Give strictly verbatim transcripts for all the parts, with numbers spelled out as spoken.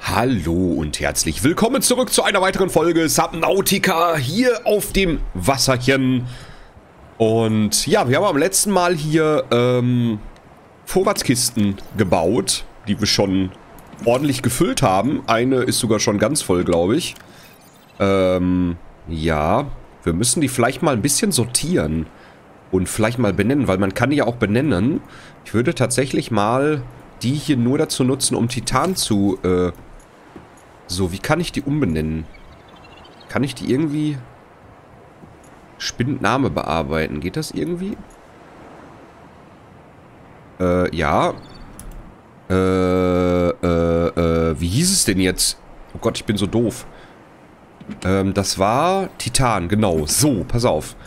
Hallo und herzlich willkommen zurück zu einer weiteren Folge Subnautica hier auf dem Wasserchen. Und ja, wir haben am letzten Mal hier ähm, Vorratskisten gebaut, die wir schon ordentlich gefüllt haben. Eine ist sogar schon ganz voll, glaube ich. Ähm, ja, wir müssen die vielleicht mal ein bisschen sortieren und vielleicht mal benennen, weil man kann die ja auch benennen. Ich würde tatsächlich mal die hier nur dazu nutzen, um Titan zu... Äh, so, wie kann ich die umbenennen? Kann ich die irgendwie... Spindname bearbeiten? Geht das irgendwie? Äh, ja. Äh, äh, äh, wie hieß es denn jetzt? Oh Gott, ich bin so doof. Ähm, das war Titan, genau. So, pass auf.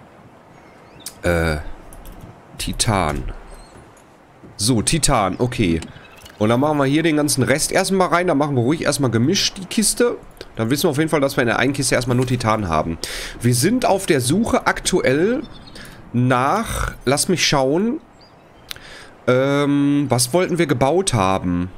Äh, Titan. So, Titan, okay. Und dann machen wir hier den ganzen Rest erstmal rein. Dann machen wir ruhig erstmal gemischt die Kiste. Dann wissen wir auf jeden Fall, dass wir in der einen Kiste erstmal nur Titan haben. Wir sind auf der Suche aktuell nach... Lass mich schauen. Ähm, was wollten wir gebaut haben?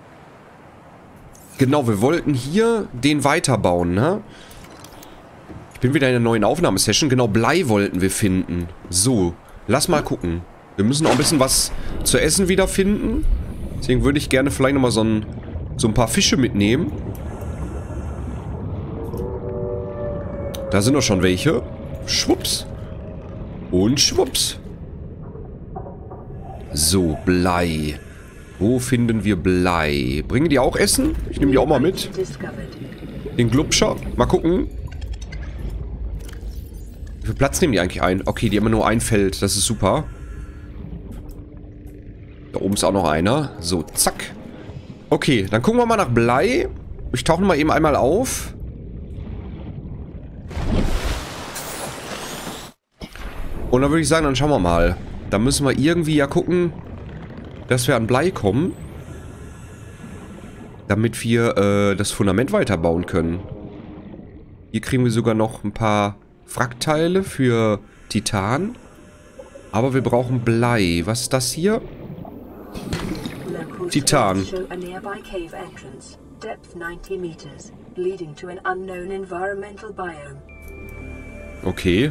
Genau, wir wollten hier den weiterbauen, ne? Ich bin wieder in einer neuen Aufnahmesession. Genau, Blei wollten wir finden. So, lass mal gucken. Wir müssen auch ein bisschen was zu essen wiederfinden. Deswegen würde ich gerne vielleicht nochmal so ein, so ein paar Fische mitnehmen. Da sind doch schon welche. Schwupps. Und schwupps. So, Blei. Wo finden wir Blei? Bringen die auch Essen? Ich nehme die auch mal mit. Den Glubscher. Mal gucken. Wie viel Platz nehmen die eigentlich ein? Okay, die haben nur ein Feld. Das ist super. Da oben ist auch noch einer. So, zack. Okay, dann gucken wir mal nach Blei. Ich tauche mal eben einmal auf. Und dann würde ich sagen, dann schauen wir mal. Da müssen wir irgendwie ja gucken, dass wir an Blei kommen. Damit wir äh, das Fundament weiterbauen können. Hier kriegen wir sogar noch ein paar Wrackteile für Titan. Aber wir brauchen Blei. Was ist das hier? Titan. Okay.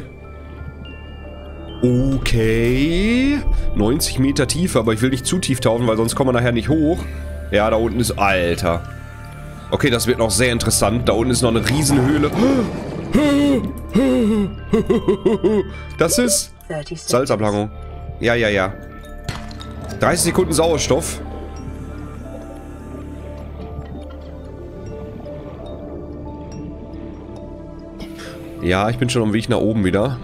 Okay. neunzig Meter Tiefe, aber ich will nicht zu tief tauchen, weil sonst kommen wir nachher nicht hoch. Ja, da unten ist... Alter. Okay, das wird noch sehr interessant. Da unten ist noch eine Riesenhöhle. Das ist... Salzablangung. Ja, ja, ja. dreißig Sekunden Sauerstoff. Ja, ich bin schon am Weg nach oben wieder.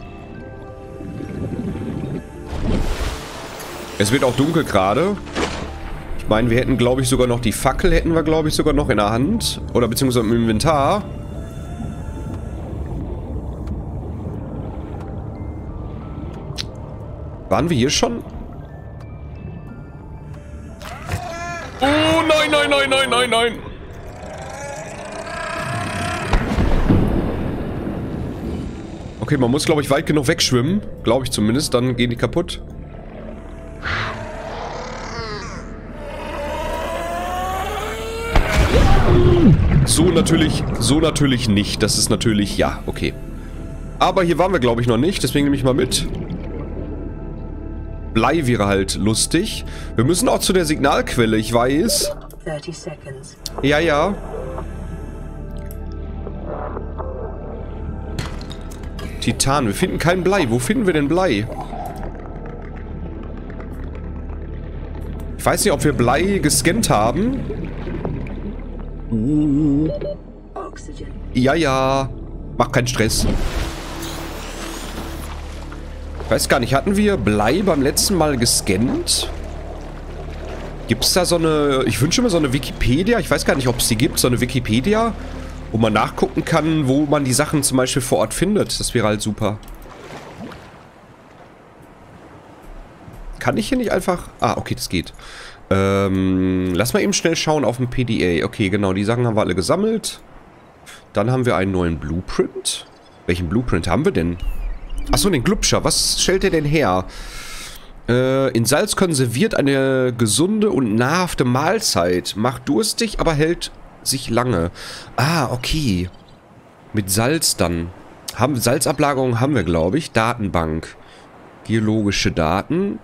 Es wird auch dunkel gerade. Ich meine, wir hätten, glaube ich, sogar noch die Fackel, hätten wir, glaube ich, sogar noch in der Hand. Oder beziehungsweise im Inventar. Waren wir hier schon? Oh, nein, nein, nein, nein, nein, nein. Okay, man muss, glaube ich, weit genug wegschwimmen. Glaube ich zumindest, dann gehen die kaputt. So natürlich, so natürlich nicht. Das ist natürlich, ja, okay. Aber hier waren wir, glaube ich, noch nicht. Deswegen nehme ich mal mit. Blei wäre halt lustig. Wir müssen auch zu der Signalquelle, ich weiß. Ja, ja. Titan, wir finden kein Blei. Wo finden wir denn Blei? Ich weiß nicht, ob wir Blei gescannt haben. Uh. Ja, ja. Mach keinen Stress. Ich weiß gar nicht, hatten wir Blei beim letzten Mal gescannt? Gibt es da so eine... Ich wünsche mir so eine Wikipedia. Ich weiß gar nicht, ob es die gibt. So eine Wikipedia, wo man nachgucken kann, wo man die Sachen zum Beispiel vor Ort findet. Das wäre halt super. Kann ich hier nicht einfach... Ah, okay, das geht. Ähm, lass mal eben schnell schauen auf dem P D A. Okay, genau, die Sachen haben wir alle gesammelt. Dann haben wir einen neuen Blueprint. Welchen Blueprint haben wir denn? Achso, den Glubscher. Was stellt er denn her? Äh, in Salz konserviert eine gesunde und nahrhafte Mahlzeit. Macht durstig, aber hält sich lange. Ah, okay. Mit Salz dann. Haben, Salzablagerung haben wir, glaube ich. Datenbank. Geologische Daten.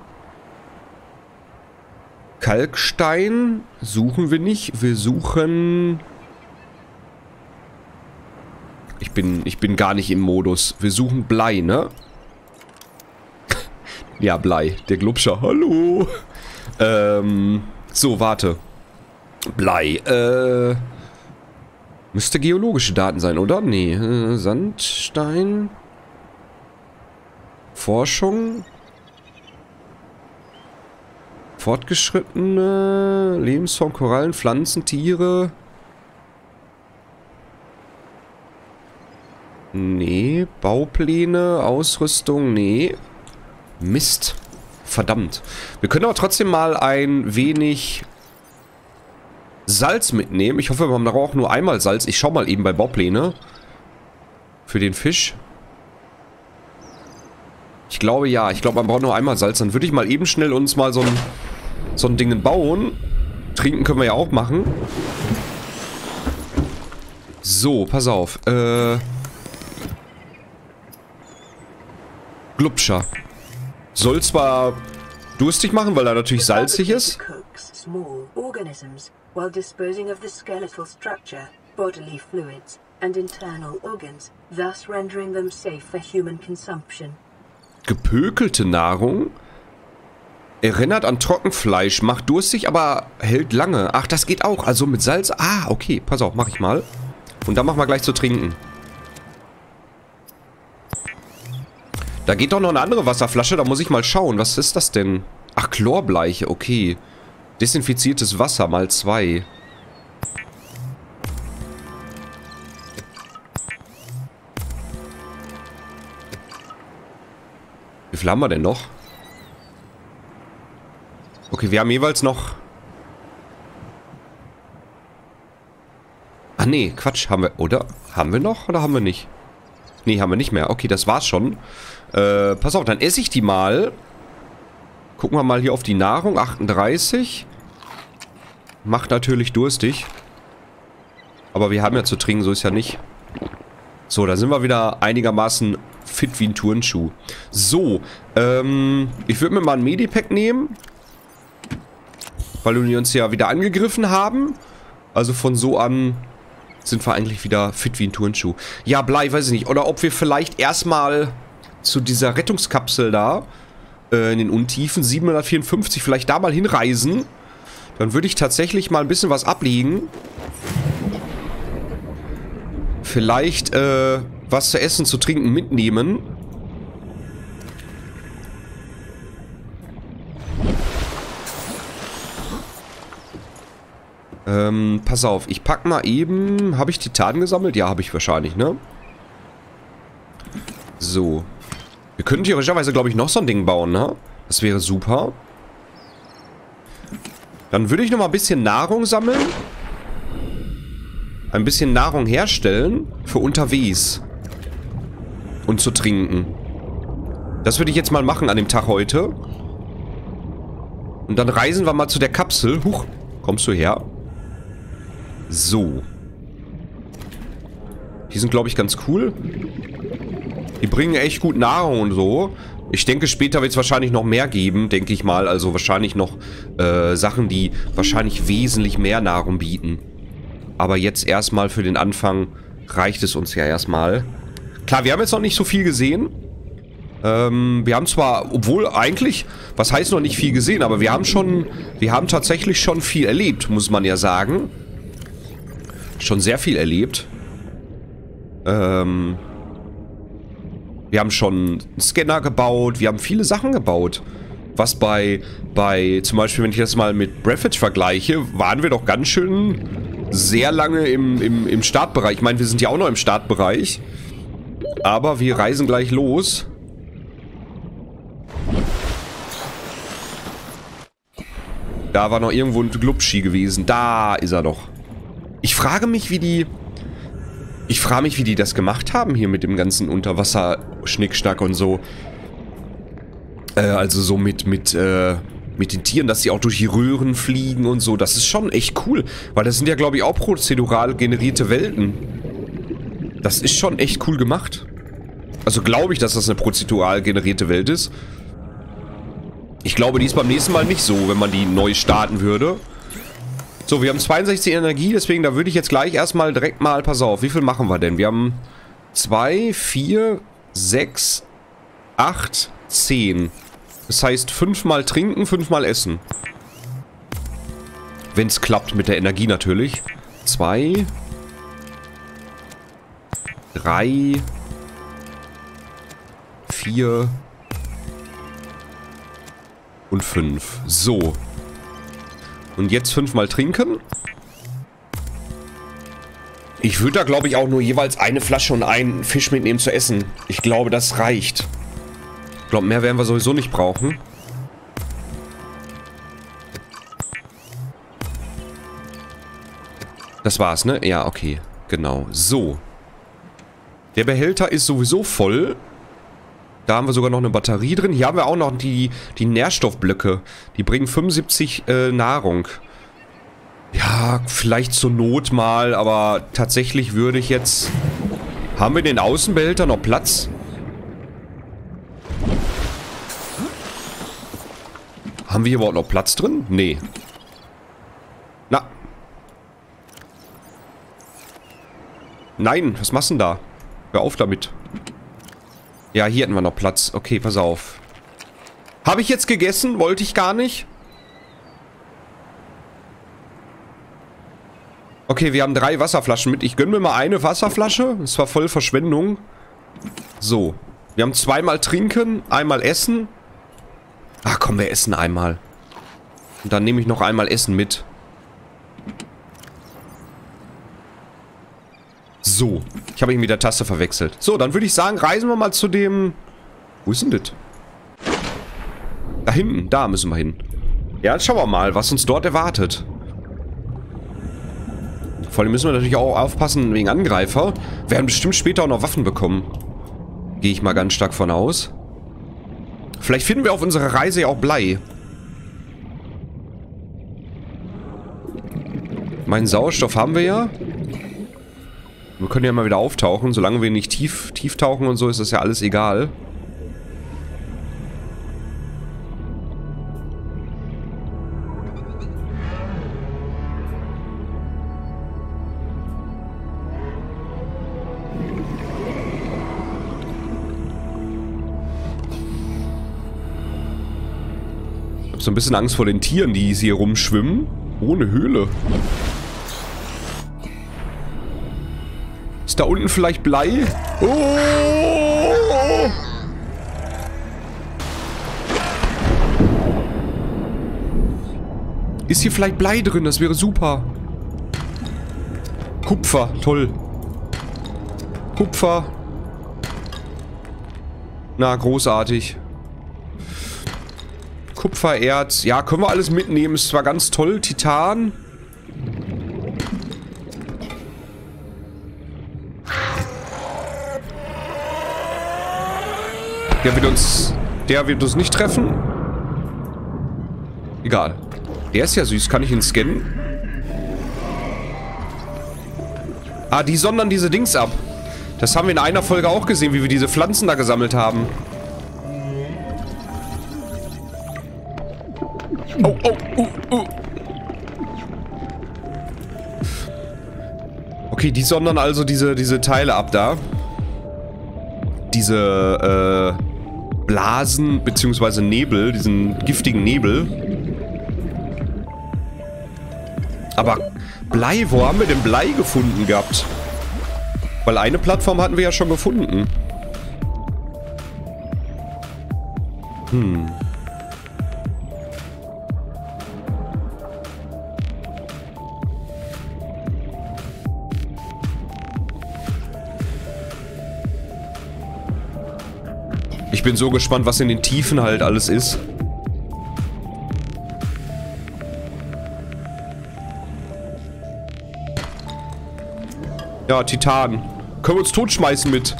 Kalkstein suchen wir nicht. Wir suchen... Ich bin, ich bin gar nicht im Modus. Wir suchen Blei, ne? Ja, Blei. Der Glubscher. Hallo. Ähm, so, warte. Blei. Äh, müsste geologische Daten sein, oder? Nee. Äh, Sandstein. Forschung. Fortgeschrittene Lebensform, Korallen, Pflanzen, Tiere. Nee. Baupläne, Ausrüstung, nee. Mist. Verdammt. Wir können aber trotzdem mal ein wenig Salz mitnehmen. Ich hoffe, wir haben auch nur einmal Salz. Ich schau mal eben bei Baupläne. Für den Fisch. Ich glaube ja. Ich glaube, man braucht nur einmal Salz. Dann würde ich mal eben schnell uns mal so ein, so ein Ding bauen. Trinken können wir ja auch machen. So, pass auf. Äh... Glubscher. Soll zwar durstig machen, weil er natürlich salzig ist. Gepökelte Nahrung erinnert an Trockenfleisch, macht durstig, aber hält lange. Ach, das geht auch. Also mit Salz. Ah, okay. Pass auf, mach ich mal. Und dann machen wir gleich zu trinken. Da geht doch noch eine andere Wasserflasche, da muss ich mal schauen. Was ist das denn? Ach, Chlorbleiche, okay. Desinfiziertes Wasser mal zwei. Wie viel haben wir denn noch? Okay, wir haben jeweils noch... Ah, nee, Quatsch, haben wir... Oder? Haben wir noch oder haben wir nicht? Nee, haben wir nicht mehr. Okay, das war's schon. Äh, pass auf, dann esse ich die mal. Gucken wir mal hier auf die Nahrung. achtunddreißig. Macht natürlich durstig. Aber wir haben ja zu trinken, so ist ja nicht. So, da sind wir wieder einigermaßen fit wie ein Turnschuh. So, ähm, ich würde mir mal ein Medipack nehmen. Weil wir uns ja wieder angegriffen haben. Also von so an sind wir eigentlich wieder fit wie ein Turnschuh. Ja, Blei, weiß ich nicht. Oder ob wir vielleicht erstmal zu dieser Rettungskapsel da, äh, in den Untiefen, siebenhundertvierundfünfzig, vielleicht da mal hinreisen. Dann würde ich tatsächlich mal ein bisschen was ablegen. Vielleicht, äh, was zu essen, zu trinken mitnehmen. Ähm, pass auf, ich pack mal eben... Habe ich Titan gesammelt? Ja, habe ich wahrscheinlich, ne? So. Wir können theoretischerweise, glaube ich, noch so ein Ding bauen, ne? Das wäre super. Dann würde ich noch mal ein bisschen Nahrung sammeln. Ein bisschen Nahrung herstellen für unterwegs. Und zu trinken. Das würde ich jetzt mal machen an dem Tag heute. Und dann reisen wir mal zu der Kapsel. Huch, kommst du her? So. Die sind, glaube ich, ganz cool. Die bringen echt gut Nahrung und so. Ich denke, später wird es wahrscheinlich noch mehr geben, denke ich mal. Also wahrscheinlich noch äh, Sachen, die wahrscheinlich wesentlich mehr Nahrung bieten. Aber jetzt erstmal für den Anfang reicht es uns ja erstmal. Klar, wir haben jetzt noch nicht so viel gesehen. Ähm, wir haben zwar, obwohl eigentlich, was heißt noch nicht viel gesehen, aber wir haben schon, wir haben tatsächlich schon viel erlebt, muss man ja sagen. Schon sehr viel erlebt. Ähm, wir haben schon einen Scanner gebaut, wir haben viele Sachen gebaut. Was bei, bei, zum Beispiel, wenn ich das mal mit Breathage vergleiche, waren wir doch ganz schön sehr lange im, im, im Startbereich. Ich meine, wir sind ja auch noch im Startbereich. Aber wir reisen gleich los. Da war noch irgendwo ein Glubschi gewesen. Da ist er doch. Ich frage mich, wie die... Ich frage mich, wie die das gemacht haben hier mit dem ganzen Unterwasser-Schnickschnack und so. Äh, also so mit, mit, äh, Mit den Tieren, dass sie auch durch die Röhren fliegen und so. Das ist schon echt cool. Weil das sind ja, glaube ich, auch prozedural generierte Welten. Das ist schon echt cool gemacht. Also glaube ich, dass das eine prozedural generierte Welt ist. Ich glaube, die ist beim nächsten Mal nicht so, wenn man die neu starten würde. So, wir haben zweiundsechzig Energie, deswegen da würde ich jetzt gleich erstmal direkt mal, pass auf, wie viel machen wir denn? Wir haben zwei, vier, sechs, acht, zehn. Das heißt, fünfmal trinken, fünfmal essen. Wenn es klappt mit der Energie natürlich. Zwei. Drei. Vier. Und fünf. So. Und jetzt fünfmal trinken. Ich würde da, glaube ich, auch nur jeweils eine Flasche und einen Fisch mitnehmen zu essen. Ich glaube, das reicht. Ich glaube, mehr werden wir sowieso nicht brauchen. Das war's, ne? Ja, okay. Genau. So. Der Behälter ist sowieso voll. Da haben wir sogar noch eine Batterie drin. Hier haben wir auch noch die, die Nährstoffblöcke. Die bringen fünfundsiebzig äh, Nahrung. Ja, vielleicht zur Not mal, aber tatsächlich würde ich jetzt... Haben wir in den Außenbehälter noch Platz? Haben wir hier überhaupt noch Platz drin? Nee. Na. Nein, was machst du denn da? Hör auf damit. Ja, hier hätten wir noch Platz. Okay, pass auf. Habe ich jetzt gegessen? Wollte ich gar nicht. Okay, wir haben drei Wasserflaschen mit. Ich gönne mir mal eine Wasserflasche. Das war voll Verschwendung. So. Wir haben zweimal trinken, einmal essen. Ach komm, wir essen einmal. Und dann nehme ich noch einmal Essen mit. So. Ich habe ihn mit der Taste verwechselt. So, dann würde ich sagen, reisen wir mal zu dem... Wo ist denn das? Da hinten. Da müssen wir hin. Ja, jetzt schauen wir mal, was uns dort erwartet. Vor allem müssen wir natürlich auch aufpassen wegen Angreifer. Wir werden bestimmt später auch noch Waffen bekommen. Gehe ich mal ganz stark von aus. Vielleicht finden wir auf unserer Reise ja auch Blei. Meinen Sauerstoff haben wir ja. Wir können ja mal wieder auftauchen. Solange wir nicht tief, tief tauchen und so, ist das ja alles egal. Ich habe so ein bisschen Angst vor den Tieren, die hier rumschwimmen. Ohne Höhle. Ist da unten vielleicht Blei? Oh! Ist hier vielleicht Blei drin? Das wäre super. Kupfer, toll. Kupfer. Na, großartig. Kupfererz. Ja, können wir alles mitnehmen. Ist zwar ganz toll. Titan. Der wird uns... Der wird uns nicht treffen. Egal. Der ist ja süß. Kann ich ihn scannen? Ah, die sondern diese Dings ab. Das haben wir in einer Folge auch gesehen, wie wir diese Pflanzen da gesammelt haben. Oh, oh, uh, uh. Okay, die sondern also diese, diese Teile ab da. Diese, äh... Blasen, beziehungsweise Nebel, diesen giftigen Nebel. Aber Blei, wo haben wir denn Blei gefunden gehabt? Weil eine Plattform hatten wir ja schon gefunden. Hm. Ich bin so gespannt, was in den Tiefen halt alles ist. Ja, Titan. Können wir uns totschmeißen mit...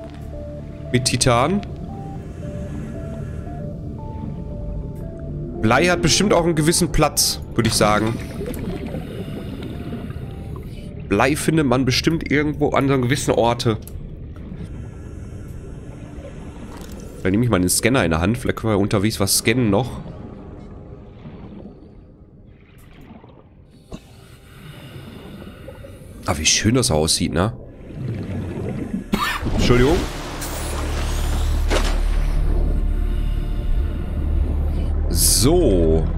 Mit Titan? Blei hat bestimmt auch einen gewissen Platz, würde ich sagen. Blei findet man bestimmt irgendwo an so gewissen Orte. Dann nehme ich mal den Scanner in der Hand. Vielleicht können wir unterwegs was scannen noch. Ah, wie schön das aussieht, ne? Entschuldigung. So.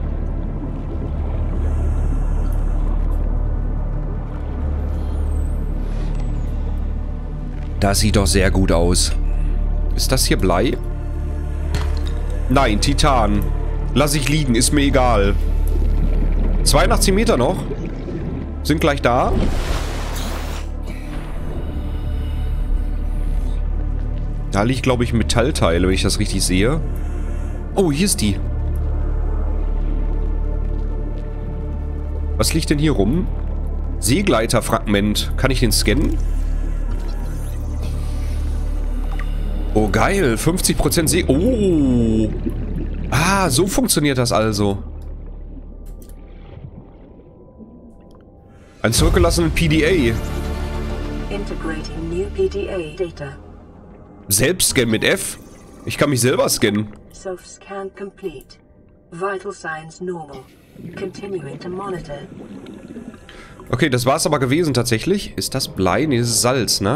Das sieht doch sehr gut aus. Ist das hier Blei? Nein, Titan. Lass ich liegen, ist mir egal. zweiundachtzig Meter noch. Sind gleich da. Da liegt, glaube ich, ein Metallteil, wenn ich das richtig sehe. Oh, hier ist die. Was liegt denn hier rum? Seegleiterfragment. Kann ich den scannen? Oh, geil. fünfzig Prozent See... Oh. Ah, so funktioniert das also. Ein zurückgelassenen P D A. Integrating new P D A data. Selbstscan mit F? Ich kann mich selber scannen. Self-scan complete. Vital signs normal. Continuing to monitor. Okay, das war es aber gewesen tatsächlich. Ist das Blei? Nee, das ist Salz, ne?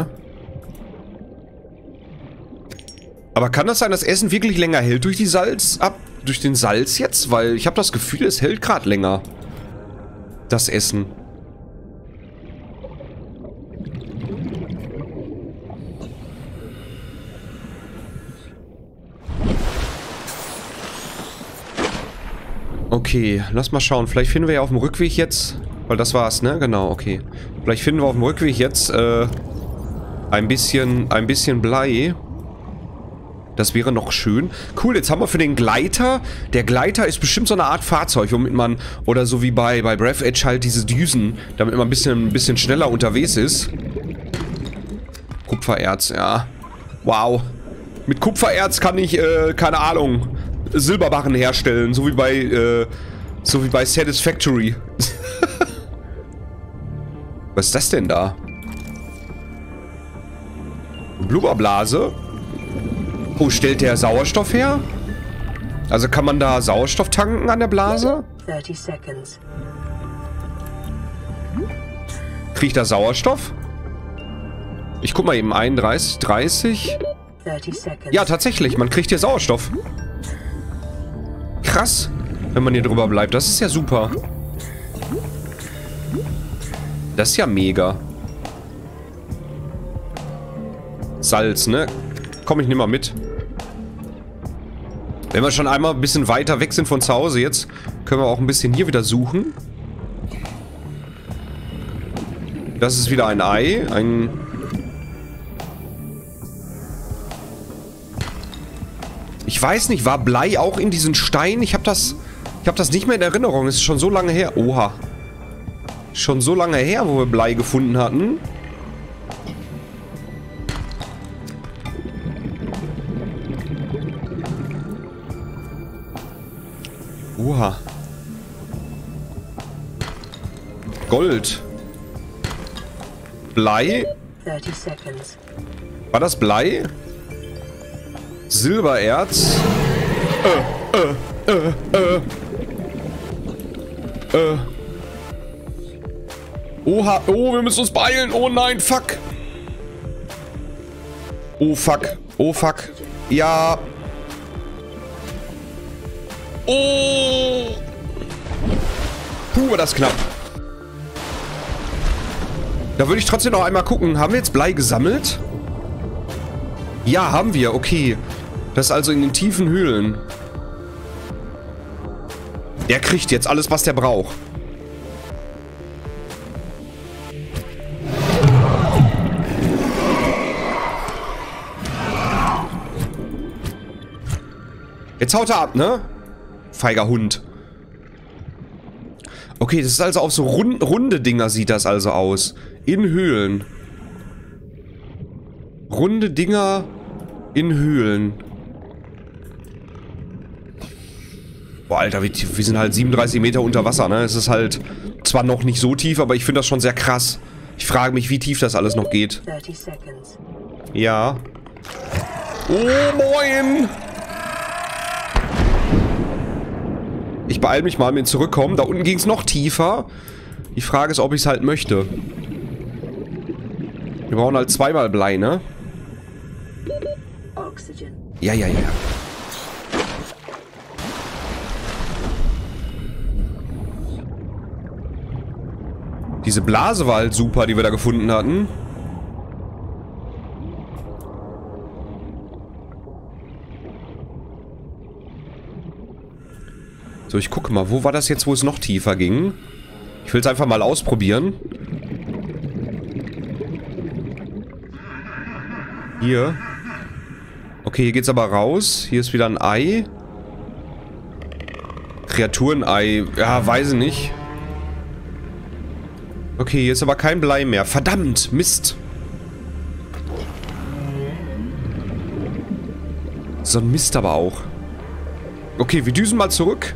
Aber kann das sein, dass Essen wirklich länger hält durch die Salz ab? Durch den Salz jetzt? Weil ich habe das Gefühl, es hält gerade länger. Das Essen. Okay, lass mal schauen. Vielleicht finden wir ja auf dem Rückweg jetzt... Weil das war's, ne? Genau, okay. Vielleicht finden wir auf dem Rückweg jetzt äh, ein bisschen, ein bisschen Blei. Das wäre noch schön. Cool, jetzt haben wir für den Gleiter... Der Gleiter ist bestimmt so eine Art Fahrzeug, womit man... Oder so wie bei, bei Breath Edge halt diese Düsen, damit man ein bisschen, ein bisschen schneller unterwegs ist. Kupfererz, ja. Wow. Mit Kupfererz kann ich, äh, keine Ahnung... Silberbarren herstellen, so wie bei, äh, so wie bei Satisfactory. Was ist das denn da? Blubberblase? Oh, stellt der Sauerstoff her? Also kann man da Sauerstoff tanken an der Blase? thirty seconds. Krieg ich da Sauerstoff? Ich guck mal eben, einunddreißig, dreißig. thirty seconds. Ja, tatsächlich, man kriegt hier Sauerstoff. Krass, wenn man hier drüber bleibt. Das ist ja super. Das ist ja mega. Salz, ne? Komm, ich nehme mal mit. Wenn wir schon einmal ein bisschen weiter weg sind von zu Hause jetzt, können wir auch ein bisschen hier wieder suchen. Das ist wieder ein Ei. Ein... Ich weiß nicht, war Blei auch in diesen Steinen? Ich habe das, ich habe das nicht mehr in Erinnerung. Es ist schon so lange her. Oha. Schon so lange her, wo wir Blei gefunden hatten. Oha. Gold. Blei. thirty seconds. War das Blei? Silbererz. Äh, äh, äh, äh. Äh. Oha, oh, wir müssen uns beeilen. Oh nein, fuck. Oh fuck, oh fuck. Ja. Oh. Puh, war das knapp. Da würde ich trotzdem noch einmal gucken. Haben wir jetzt Blei gesammelt? Ja, haben wir. Okay. Das ist also in den tiefen Höhlen. Der kriegt jetzt alles, was der braucht. Jetzt haut er ab, ne? Feiger Hund. Okay, das ist also auf so rund, runde Dinger sieht das also aus. In Höhlen. Runde Dinger in Höhlen. Boah, Alter, wir, wir sind halt siebenunddreißig Meter unter Wasser, ne? Es ist halt zwar noch nicht so tief, aber ich finde das schon sehr krass. Ich frage mich, wie tief das alles noch geht. Ja. Oh, moin! Ich beeile mich mal mit zurückkommen. Da unten ging es noch tiefer. Die Frage ist, ob ich es halt möchte. Wir brauchen halt zweimal Blei, ne? Ja, ja, ja. Diese Blase war halt super, die wir da gefunden hatten. So, ich gucke mal, wo war das jetzt, wo es noch tiefer ging? Ich will es einfach mal ausprobieren. Hier. Okay, hier geht's aber raus. Hier ist wieder ein Ei. Kreaturenei. Ja, weiß ich nicht. Okay, hier ist aber kein Blei mehr. Verdammt, Mist. So ein Mist aber auch. Okay, wir düsen mal zurück.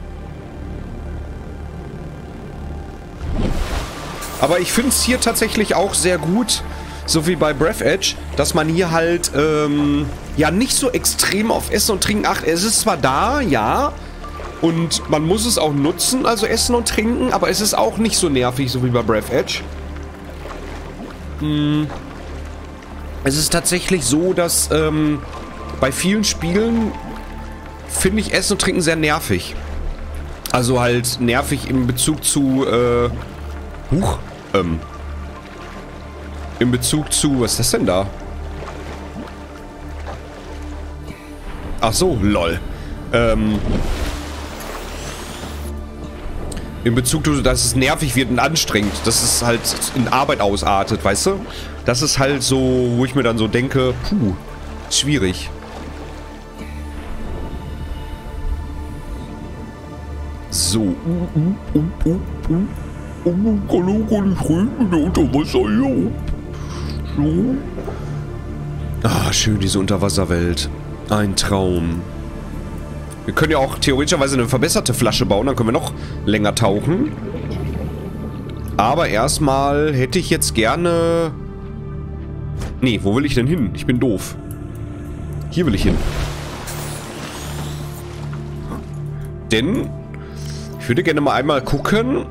Aber ich finde es hier tatsächlich auch sehr gut, so wie bei Breath Edge, dass man hier halt, ähm, ja, nicht so extrem auf Essen und Trinken achtet. Es ist zwar da, ja, und man muss es auch nutzen, also Essen und Trinken, aber es ist auch nicht so nervig, so wie bei Breath Edge. Hm. Es ist tatsächlich so, dass, ähm, bei vielen Spielen finde ich Essen und Trinken sehr nervig. Also halt nervig in Bezug zu, äh, Huch, ähm, in Bezug zu, was ist das denn da? Ach so, lol. Ähm, in Bezug zu, dass es nervig wird und anstrengend, dass es halt in Arbeit ausartet, weißt du? Das ist halt so, wo ich mir dann so denke, puh, schwierig. So. Uh, uh, uh, uh, uh. Oh, kann auch gar nicht reden, der Unterwasser hier. So. Ah, schön, diese Unterwasserwelt. Ein Traum. Wir können ja auch theoretischerweise eine verbesserte Flasche bauen, dann können wir noch länger tauchen. Aber erstmal hätte ich jetzt gerne... Nee, wo will ich denn hin? Ich bin doof. Hier will ich hin. Denn ich würde gerne mal einmal gucken.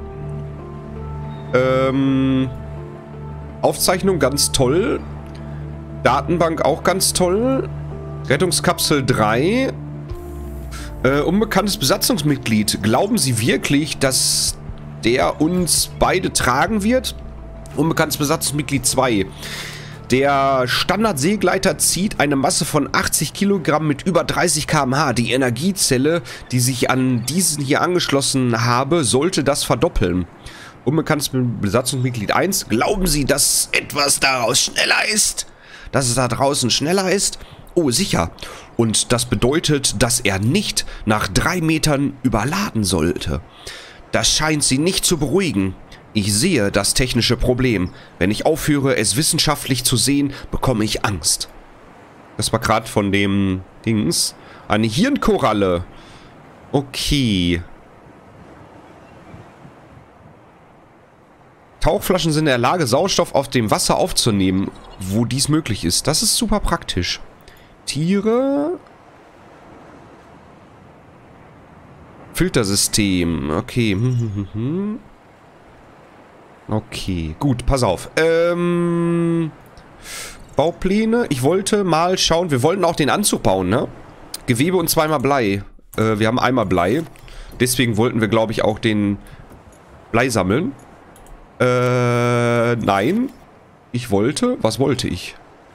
Ähm, Aufzeichnung ganz toll. Datenbank auch ganz toll. Rettungskapsel drei. Äh, unbekanntes Besatzungsmitglied. Glauben Sie wirklich, dass der uns beide tragen wird? Unbekanntes Besatzungsmitglied zwei. Der Standard-Seegleiter zieht eine Masse von achtzig Kilogramm mit über dreißig Kilometer pro Stunde. Die Energiezelle, die sich an diesen hier angeschlossen habe, sollte das verdoppeln. Unbekanntes Besatzungsmitglied eins. Glauben Sie, dass etwas daraus schneller ist? Dass es da draußen schneller ist? Oh, sicher. Und das bedeutet, dass er nicht nach drei Metern überladen sollte. Das scheint Sie nicht zu beruhigen. Ich sehe das technische Problem. Wenn ich aufhöre, es wissenschaftlich zu sehen, bekomme ich Angst. Das war gerade von dem Dings. Eine Hirnkoralle. Okay. Tauchflaschen sind in der Lage, Sauerstoff auf dem Wasser aufzunehmen, wo dies möglich ist. Das ist super praktisch. Tiere. Filtersystem. Okay. Okay, gut, pass auf. Ähm, Baupläne. Ich wollte mal schauen. Wir wollten auch den Anzug bauen, ne? Gewebe und zweimal Blei. Äh, wir haben einmal Blei. Deswegen wollten wir, glaube ich, auch den Blei sammeln. Äh, nein. Ich wollte. Was wollte ich?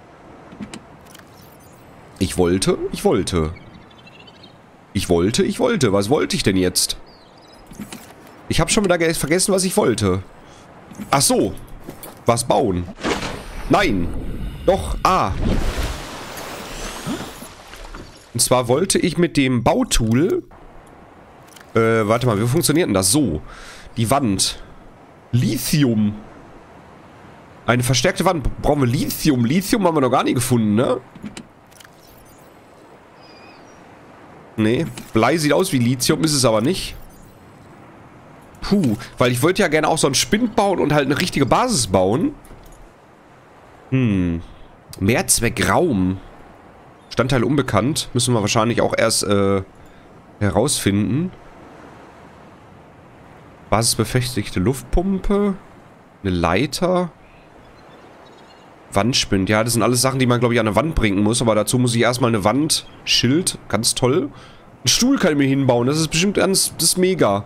Ich wollte. Ich wollte. Ich wollte. Ich wollte. Was wollte ich denn jetzt? Ich habe schon wieder vergessen, was ich wollte. Ach so. Was bauen? Nein. Doch. Ah. Und zwar wollte ich mit dem Bautool... Äh, warte mal. Wie funktioniert denn das? So. Die Wand. Lithium. Eine verstärkte Wand. Brauchen wir Lithium? Lithium haben wir noch gar nie gefunden, ne? Nee, Blei sieht aus wie Lithium, ist es aber nicht. Puh, weil ich wollte ja gerne auch so einen Spind bauen und halt eine richtige Basis bauen. Hm. Mehrzweckraum. Bestandteil unbekannt. Müssen wir wahrscheinlich auch erst äh, herausfinden. Basisbefestigte Luftpumpe. Eine Leiter. Wandspind. Ja, das sind alles Sachen, die man, glaube ich, an eine Wand bringen muss. Aber dazu muss ich erstmal eine Wand. Schild. Ganz toll. Einen Stuhl kann ich mir hinbauen. Das ist bestimmt ganz... Das ist mega.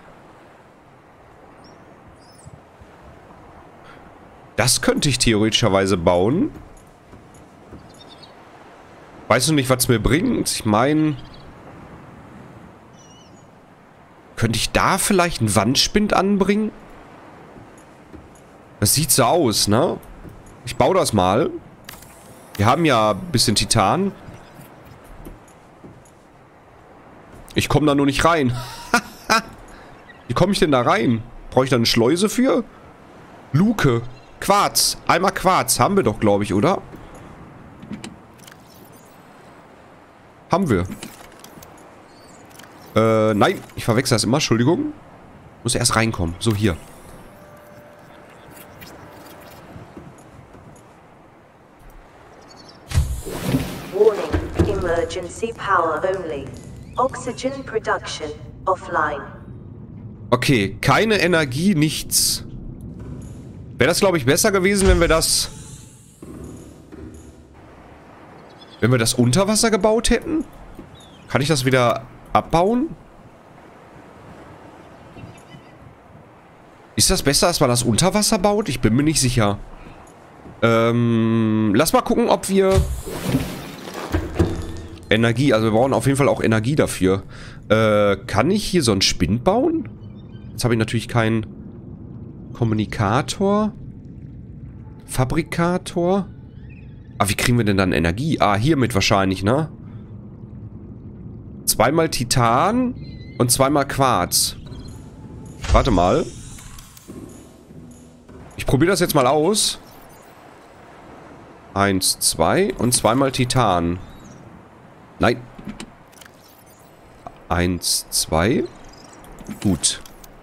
Das könnte ich theoretischerweise bauen. Weißt du nicht, was es mir bringt? Ich meine... Könnte ich da vielleicht einen Wandspind anbringen? Das sieht so aus, ne? Ich baue das mal. Wir haben ja ein bisschen Titan. Ich komme da nur nicht rein. Wie komme ich denn da rein? Brauche ich da eine Schleuse für? Luke. Quarz. Einmal Quarz. Haben wir doch, glaube ich, oder? Haben wir. Äh, nein. Ich verwechsel das immer. Entschuldigung. Muss erst reinkommen. So, hier. Warning. Emergency power only. Oxygen production offline. Okay. Keine Energie, nichts. Wäre das, glaube ich, besser gewesen, wenn wir das... Wenn wir das unter Wasser gebaut hätten? Kann ich das wieder abbauen? Ist das besser, als man das unter Wasser baut? Ich bin mir nicht sicher. Ähm, lass mal gucken, ob wir... Energie, also wir brauchen auf jeden Fall auch Energie dafür. Äh, kann ich hier so einen Spind bauen? Jetzt habe ich natürlich keinen... Kommunikator. Fabrikator. Ah, wie kriegen wir denn dann Energie? Ah, hiermit wahrscheinlich, ne? Zweimal Titan und zweimal Quarz. Warte mal. Ich probiere das jetzt mal aus. Eins, zwei und zweimal Titan. Nein. Eins, zwei. Gut.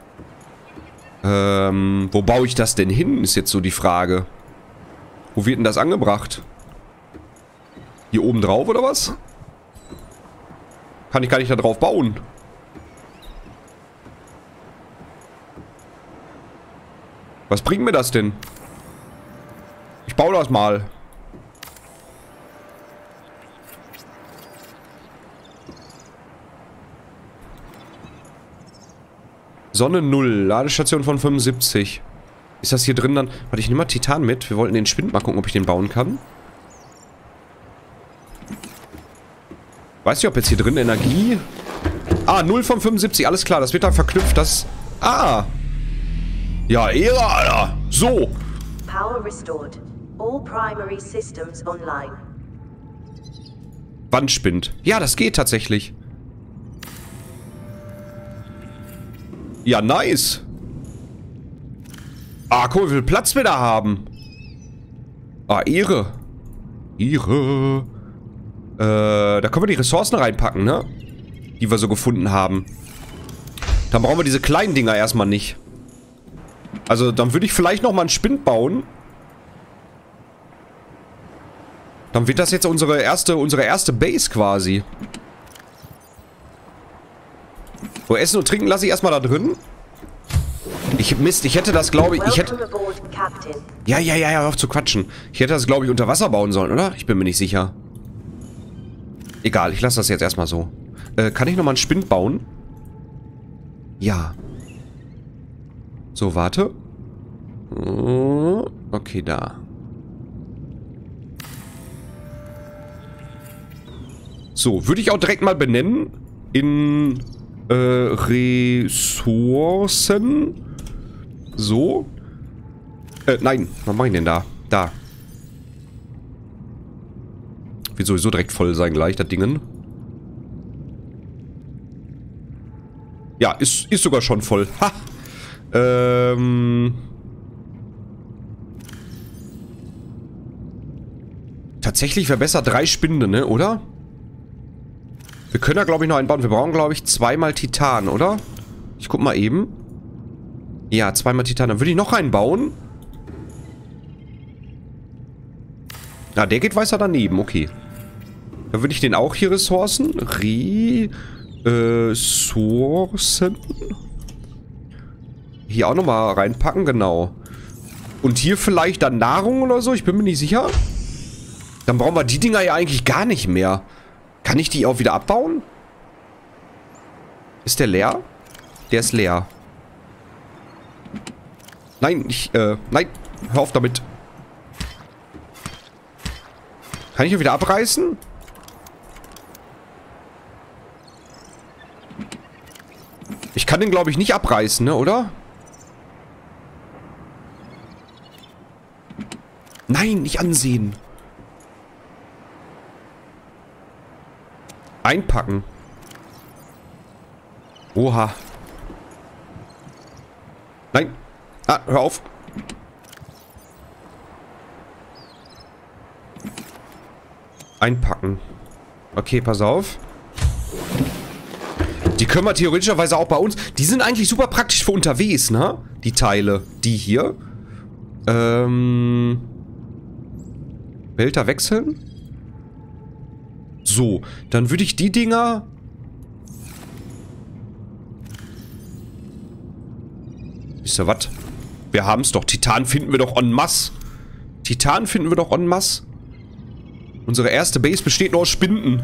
Ähm, wo baue ich das denn hin, ist jetzt so die Frage. Wo wird denn das angebracht? Hier oben drauf, oder was? Kann ich gar nicht da drauf bauen. Was bringt mir das denn? Ich baue das mal. Sonne null, Ladestation von fünfundsiebzig. Ist das hier drin dann... Warte, ich nehme mal Titan mit. Wir wollten den Spind mal gucken, ob ich den bauen kann. Weiß nicht, ob jetzt hier drin Energie... Ah, null von fünfundsiebzig, alles klar. Das wird dann verknüpft, das... Ah! Ja, Ehre, Alter! So! Power restored. All primary systems online. Wandspind. Ja, das geht tatsächlich. Ja, nice. Ah, guck mal, wie viel Platz wir da haben. Ah, Ehre. Ehre. Äh, da können wir die Ressourcen reinpacken, ne? Die wir so gefunden haben. Dann brauchen wir diese kleinen Dinger erstmal nicht. Also, dann würde ich vielleicht nochmal einen Spind bauen. Dann wird das jetzt unsere erste, unsere erste Base quasi. So, Essen und Trinken lasse ich erstmal da drin. Ich, Mist, ich hätte das, glaube ich, ich hätte... Ja, ja, ja, ja, auf zu quatschen. Ich hätte das, glaube ich, unter Wasser bauen sollen, oder? Ich bin mir nicht sicher. Egal, ich lasse das jetzt erstmal so. Äh, kann ich nochmal einen Spind bauen? Ja. So, warte. Okay, da. So, würde ich auch direkt mal benennen. In... Äh, Ressourcen. So. Äh, nein. Was mache ich denn da? Da. Wird sowieso direkt voll sein gleich, das Dingen. Ja, ist, ist sogar schon voll. Ha! Ähm... Tatsächlich wäre besser drei Spinde, ne, oder? Wir können da, glaube ich, noch einen bauen. Wir brauchen, glaube ich, zweimal Titan, oder? Ich guck mal eben. Ja, zweimal Titan. Dann würde ich noch einen bauen. Na, der geht weiter daneben. Okay. Dann würde ich den auch hier ressourcen. Ressourcen. Hier auch nochmal reinpacken, genau. Und hier vielleicht dann Nahrung oder so. Ich bin mir nicht sicher. Dann brauchen wir die Dinger ja eigentlich gar nicht mehr. Kann ich die auch wieder abbauen? Ist der leer? Der ist leer. Nein, ich, äh, nein. Hör auf damit. Kann ich ihn wieder abreißen? Ich kann den, glaube ich, nicht abreißen, ne, oder? Nein, nicht ansehen. Einpacken. Oha. Nein. Ah, hör auf. Einpacken. Okay, pass auf. Die können wir theoretischerweise auch bei uns... Die sind eigentlich super praktisch für unterwegs, ne? Die Teile. Die hier. Ähm... Behälter wechseln? So, dann würde ich die Dinger... Wisst ihr was? Wir haben es doch. Titan finden wir doch en masse. Titan finden wir doch en masse. Unsere erste Base besteht nur aus Spinden.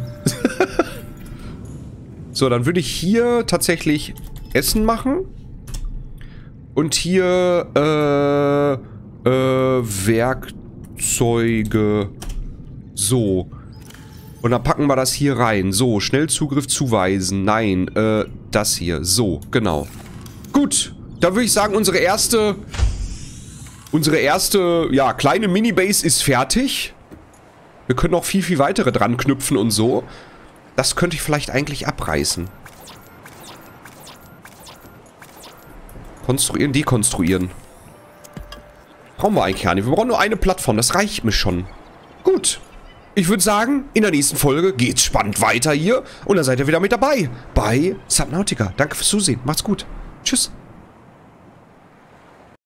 So, dann würde ich hier tatsächlich Essen machen. Und hier, äh, äh, Werkzeuge. So. Und dann packen wir das hier rein. So, Schnellzugriff zuweisen. Nein, äh, das hier. So, genau. Gut, dann würde ich sagen, unsere erste, unsere erste, ja, kleine Mini-Base ist fertig. Wir können noch viel, viel weitere dran knüpfen und so. Das könnte ich vielleicht eigentlich abreißen. Konstruieren, dekonstruieren. Brauchen wir eigentlich gar nicht. Wir brauchen nur eine Plattform. Das reicht mir schon. Gut. Ich würde sagen, in der nächsten Folge geht's spannend weiter hier. Und dann seid ihr wieder mit dabei bei Subnautica. Danke fürs Zusehen. Macht's gut. Tschüss.